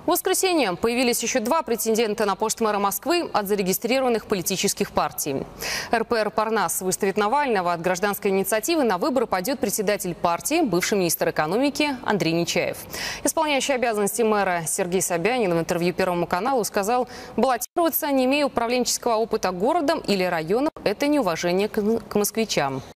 В воскресенье появились еще два претендента на пост мэра Москвы от зарегистрированных политических партий. РПР «Парнас» выставит Навального. От гражданской инициативы на выборы пойдет председатель партии, бывший министр экономики Андрей Нечаев. Исполняющий обязанности мэра Сергей Собянин в интервью Первому каналу сказал: баллотироваться, не имея управленческого опыта городом или районом, это неуважение к москвичам.